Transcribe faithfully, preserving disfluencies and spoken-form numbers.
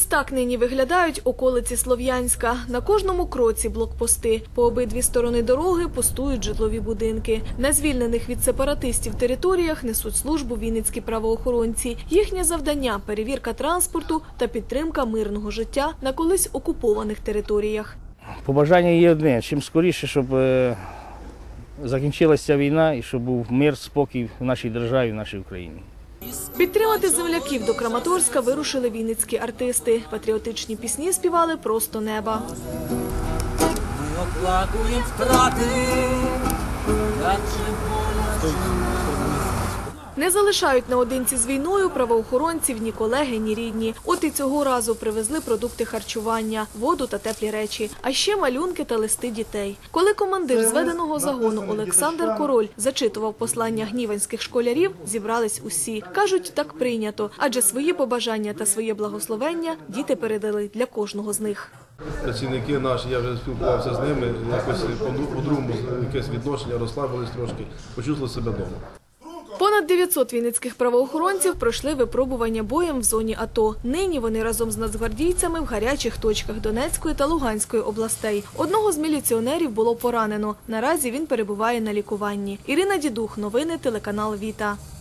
так нині виглядають околиці Слов'янська. На кожному кроці блокпости. По обидві сторони дороги пустують житлові будинки. На звільнених від сепаратистів територіях несуть службу вінницькі правоохоронці. Їхнє завдання – перевірка транспорту та підтримка мирного життя на колись окупованих територіях. Побажання є одне – чим скоріше, щоб закінчилася війна і щоб був мир, спокій в нашій державі, в нашій Україні. Підтримати земляків до Краматорська вирушили вінницькі артисти. Патріотичні пісні співали просто неба. Ми оплакуємо втрати, Не залишають наодинці з війною правоохоронців ні колеги, ні рідні. От і цього разу привезли продукти харчування, воду та теплі речі, а ще малюнки та листи дітей. Коли командир зведеного загону Олександр Король зачитував послання гніванських школярів, зібрались усі. Кажуть, так прийнято, адже свої побажання та своє благословення діти передали для кожного з них. Працівники наші, я вже спілкувався з ними, якось по-другому якесь відношення, розслабились трошки, почувствували себе вдома. Понад дев'ятсот вінницьких правоохоронців пройшли випробування боєм в зоні АТО. Нині вони разом з нацгвардійцями в гарячих точках Донецької та Луганської областей. Одного з міліціонерів було поранено. Наразі він перебуває на лікуванні. Ірина Дідух, новини, телеканал «Віта».